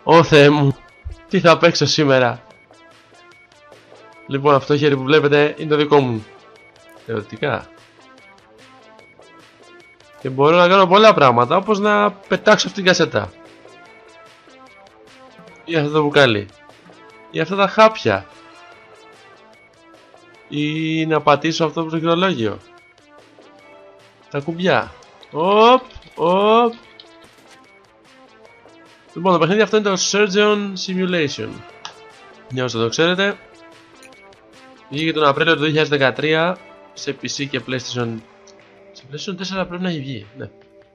Ω Θεέ μου, τι θα παίξω σήμερα. Λοιπόν, αυτό το χέρι που βλέπετε είναι το δικό μου. Θεωρητικά. Και μπορώ να κάνω πολλά πράγματα, όπως να πετάξω αυτήν την κασέτα. Ή αυτό το μπουκάλι. Ή αυτά τα χάπια. Ή να πατήσω αυτό το πληκτρολόγιο. Τα κουμπιά. Οπ, οπ. Λοιπόν, το παιχνίδι αυτό είναι το Surgeon Simulation. Για όσο το ξέρετε, βγήκε τον Απρίλιο του 2013 σε PC και PlayStation. Σε PlayStation 4 πρέπει να έχει βγει, ναι.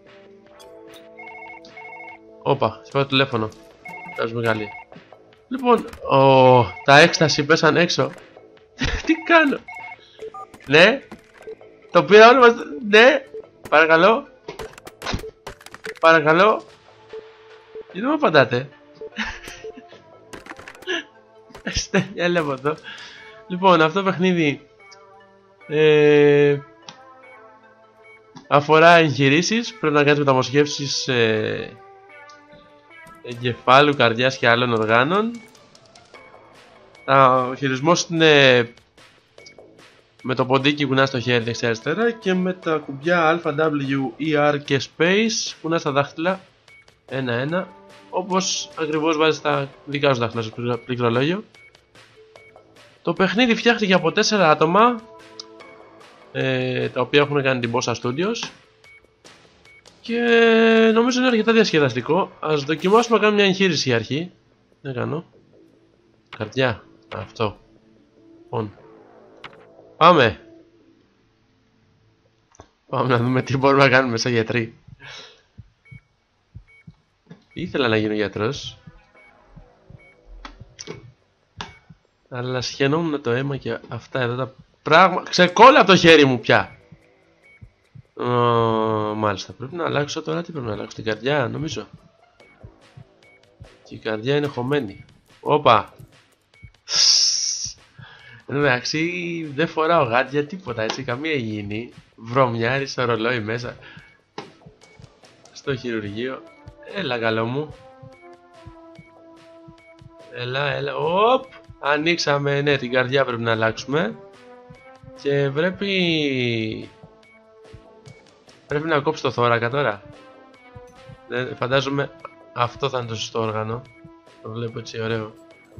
Όπα, σε πάω το τηλέφωνο. Παίζουμε καλή. Λοιπόν, τα έκσταση πέσαν έξω. Τι κάνω? Ναι, το πήρα όλο μας. Ναι, παρακαλώ. Παρακαλώ. Γιατί δεν μου απαντάτε? Έλα από εδώ. Λοιπόν, αυτό το παιχνίδι αφορά εγχειρήσεις. Πρέπει να κάνεις μεταμοσχεύσεις εγκεφάλου, καρδιάς και άλλων οργάνων. Ο χειρισμός είναι με το ποντίκι που κουνάς στο χέρι δεξιά-αριστερά και με τα κουμπιά Α, W, E, R και Space που κουνάς τα δάχτυλα ένα-ένα, όπως ακριβώς βάζεις τα δικά σου δάχτυλα στο πληκτρολόγιο. Το παιχνίδι φτιάχτηκε από 4 άτομα, τα οποία έχουν κάνει την Bossa Studios, και νομίζω είναι αρκετά διασκεδαστικό. Ας δοκιμάσουμε να κάνουμε μια εγχείρηση η αρχή. Δεν κάνω. Καρδιά. Αυτό. Λοιπόν. Πάμε. Πάμε να δούμε τι μπορούμε να κάνουμε σαν γιατροί. Ήθελα να γίνω γιατρός, αλλά σχαινόμουν το αίμα και αυτά εδώ τα πράγματα. Ξεκόλλα από το χέρι μου πια. Μάλιστα, πρέπει να αλλάξω τώρα. Τι πρέπει να αλλάξω? Την καρδιά, νομίζω. Και η καρδιά είναι χωμένη. Όπα. Εντάξει, δεν φοράω γάντια, τίποτα έτσι, καμία υγιεινή. Βρωμιάρι στο ρολόι μέσα. Στο χειρουργείο. Έλα καλό μου. Έλα, έλα. Οπ. Ανοίξαμε, ναι, την καρδιά πρέπει να αλλάξουμε. Και πρέπει να κόψει το θώρακα τώρα. Φαντάζομαι αυτό θα είναι το σωστό όργανο. Το βλέπω έτσι ωραίο.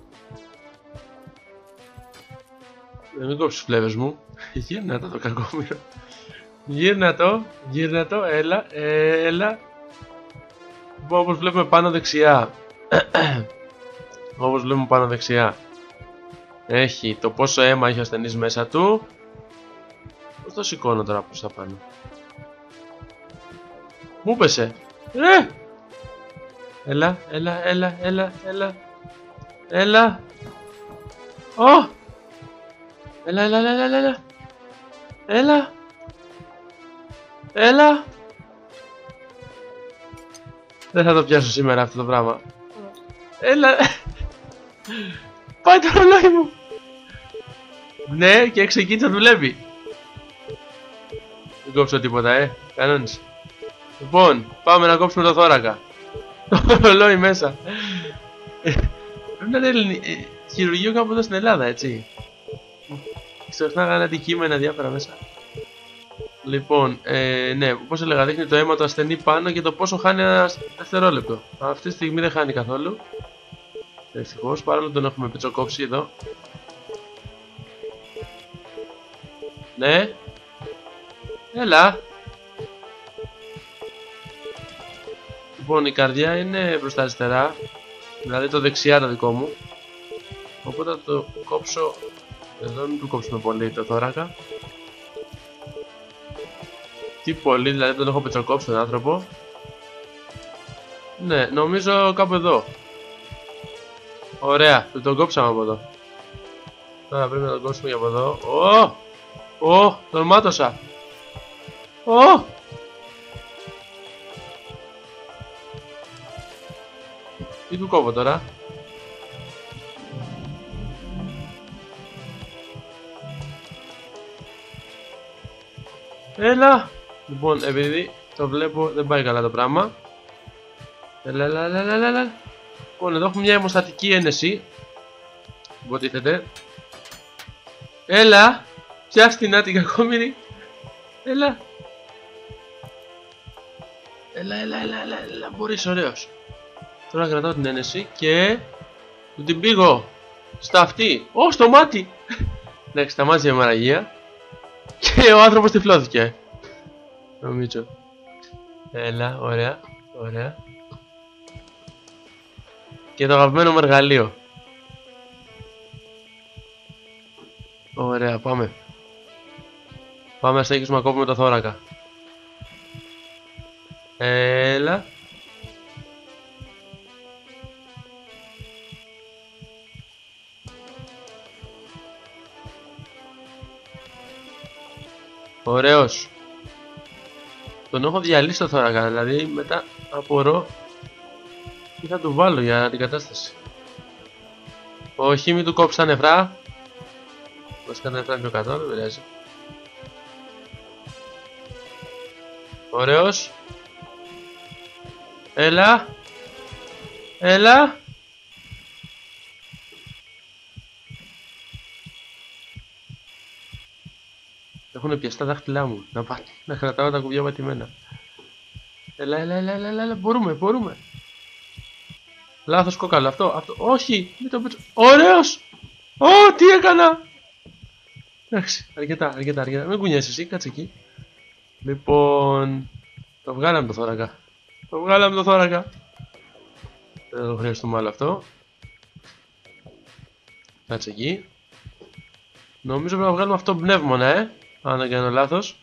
Μην κόψεις τους φλέβες μου. Γύρνα το κακόμοιρο. Γύρνα το, έλα, έλα. Όπως βλέπουμε πάνω δεξιά. Όπως βλέπουμε πάνω δεξιά. Έχει το πόσο αίμα έχει ο ασθενής μέσα του. Πώς το σηκώνω τώρα προς τα πάνω? Μου πέσε. Έλα, έλα, έλα, έλα, έλα. Έλα. Ω! Έλα, έλα, έλα, έλα, έλα. Έλα. Έλα. Δεν θα το πιάσω σήμερα αυτό το πράγμα. Έλα. Πάει το ρολόι μου. Ναι, και ξεκίνησε να δουλεύει. Δεν κόψω τίποτα, κανόνισε. Λοιπόν, πάμε να κόψουμε το θώρακα. Το ρολόι μέσα. Πρέπει να είναι χειρουργείο κάπου εδώ στην Ελλάδα, έτσι. Ξεχνάγανε αντικείμενα διάφορα μέσα. Λοιπόν, ναι, όπως έλεγα, δείχνει το αίμα του ασθενή πάνω και το πόσο χάνει ένα δευτερόλεπτο. Αυτή τη στιγμή δεν χάνει καθόλου. Ευτυχώς, παρόλο τον έχουμε πιτσοκόψει εδώ. Ναι. Έλα. Λοιπόν, η καρδιά είναι προς τα αριστερά. Δηλαδή το δεξιά το δικό μου. Οπότε θα το κόψω. Εδώ μην του κόψουμε πολύ το θώρακα. Τι πολύ, δηλαδή τον έχω πετσοκόψει τον άνθρωπο. Ναι, νομίζω κάπου εδώ. Ωραία, τον κόψαμε από εδώ. Τώρα πρέπει να τον κόψουμε από εδώ. Τον μάτωσα. Τι του κόβω τώρα? Έλα. Λοιπόν, επειδή το βλέπω δεν πάει καλά το πράγμα. Έλα. Λοιπόν, εδώ έχουμε μια αιμοστατική ένεση. Υποτίθεται. Έλα! Πιάστη να την κακόμοιρη. Έλα! Έλα, μπορείς, ωραίος. Τώρα κρατάω την ένεση και του την πήγω στα αυτή. Ω, στο μάτι! Εντάξει, σταμάτησε η αιμορραγία και ο άνθρωπος τυφλώθηκε. Νομίζω. Έλα, ωραία, ωραία. Και το αγαπημένο μου εργαλείο. Ωραία, πάμε. Πάμε να συνεχίσουμε να κόβουμε το θώρακα. Έλα. Ωραίος. Τον έχω διαλύσει το θώρακα, δηλαδή μετά απορώ τι θα του βάλω για την κατάσταση. Όχι, μην του κόψει τα νεφρά. Βασικά τα νεφρά πιο κάτω, δεν πειράζει. Ωραίος. Έλα. Έλα. Έχουν πιαστεί τα δάχτυλά μου. Να κρατάω τα κουμπιά πατημένα. Έλα. Μπορούμε. Λάθος κόκαλο. Αυτό. Όχι. Μην το πίσω. Ωραίος. Ω, τι έκανα. Εντάξει. Αρκετά. Μην κουνιέσαι εσύ. Κάτσε εκεί. Λοιπόν. Το βγάλαμε το θώρακα. Δεν το χρειαστούμε άλλο αυτό. Κάτσε εκεί. Νομίζω πρέπει να βγάλουμε αυτό το πνεύμονα, αν δεν κάνω λάθος.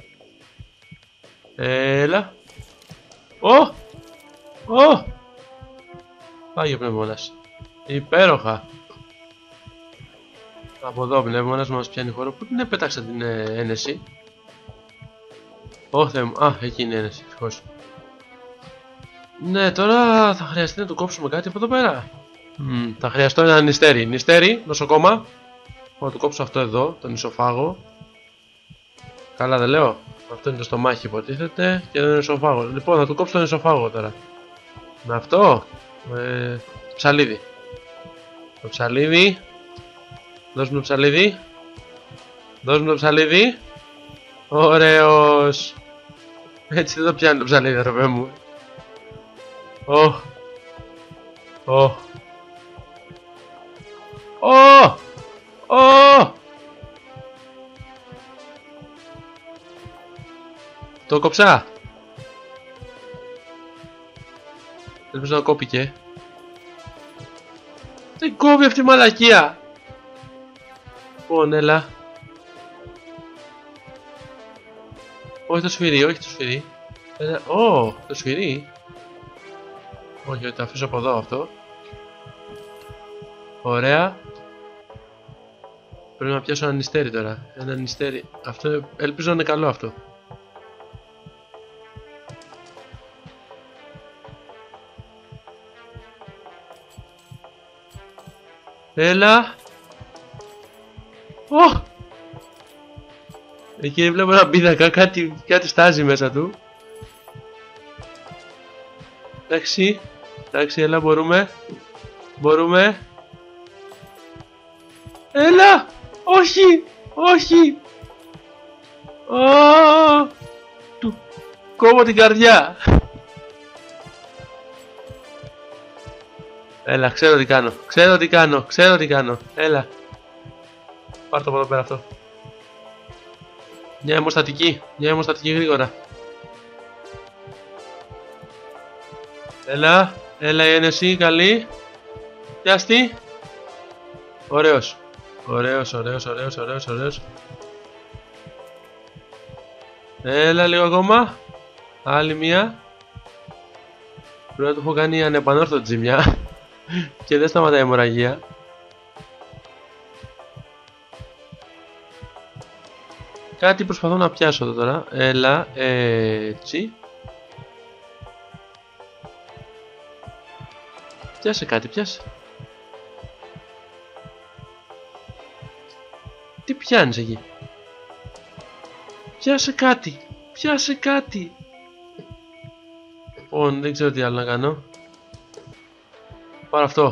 Έλα. Πάει ο πνεύμονας. Υπέροχα. Από εδώ ο πνεύμονας μας πιάνει χώρο. Πού την επέταξα την ένεση. Θεέ μου. Α, εκεί είναι η ένεση. Ευτυχώς. Ναι, τώρα θα χρειαστεί να του κόψουμε κάτι από εδώ πέρα. Θα χρειαστώ ένα νηστέρι. Νηστέρι, νοσοκόμα. Θα του κόψω αυτό εδώ, τον ισοφάγο. Καλά δεν λέω. Αυτό είναι το στομάχι υποτίθεται και δεν είναι ισοφάγο. Λοιπόν, θα του κόψω τον ισοφάγο τώρα. Με αυτό. Ψαλίδι. Το ψαλίδι. Δώσ' μου το ψαλίδι. Ωραίος. Έτσι δεν το πιάνει το ψαλίδι, ρε παιδί μου. Το κόψα. Ελπίζω να κόπηκε. Δεν κόβει αυτή η μαλακία. Λοιπόν, έλα. Όχι το σφυρί. Το σφυρί. Όχι, το αφήσω από εδώ αυτό. Ωραία. Πρέπει να πιάσω ένα νηστέρι τώρα. Ένα νηστέρι. Αυτό ελπίζω να είναι καλό αυτό. Έλα. Εκεί βλέπω ένα πίνακα, κάτι στάζει μέσα του. Εντάξει, έλα, μπορούμε. Έλα, όχι. Του κόβω την καρδιά. Έλα, ξέρω τι κάνω. Έλα. Πάρ' το από εδώ πέρα αυτό. Μια αιμοστατική γρήγορα. Έλα η ένεση, καλή. Πιάστη. Ωραίος. Έλα λίγο ακόμα. Άλλη μία. Πρέπει να του έχω κάνει ανεπανόρθωτη ζημιά. Και δεν σταματάει η αιμορραγία. Κάτι προσπαθώ να πιάσω εδώ τώρα. Έλα, έτσι. Πιάσε κάτι. Τι πιάνεις εκεί? Πιάσε κάτι. Λοιπόν, δεν ξέρω τι άλλο να κάνω. Πάρω αυτό.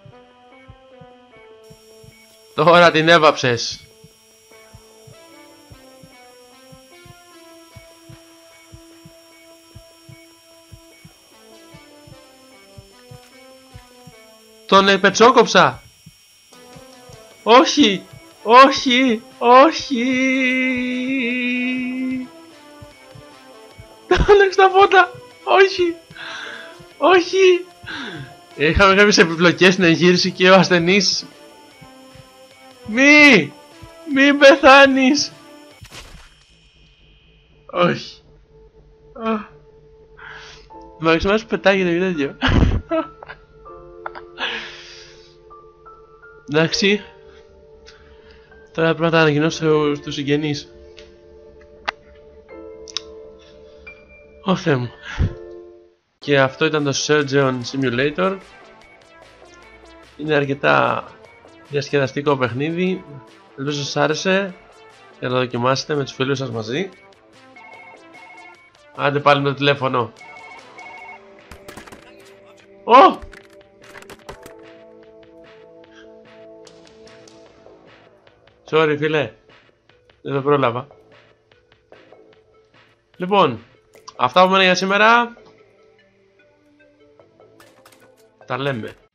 Τώρα την έβαψες. Τον πετσόκοψα. Όχι. Όχι. Όχι. Τον έξω τα φώτα. Όχι. Όχι. Είχαμε κάποιες επιπλοκές στην εγχείρηση και ο ασθενής. Μη πεθάνεις. Όχι. Μα ξεμάς που πετάγεται και τέτοιο. Εντάξει. Τώρα πρέπει να τα ανακοινώσω στους συγγενείς. Ω Θεέ μου. Και αυτό ήταν το Surgeon Simulator. Είναι αρκετά διασκεδαστικό παιχνίδι. Ελπίζω σας άρεσε και να το δοκιμάσετε με τους φίλους σας μαζί. Άντε πάλι με το τηλέφωνο. Ω! Sorry φίλε, δεν το πρόλαβα. Λοιπόν, αυτά από μένα για σήμερα. Τα λέμε.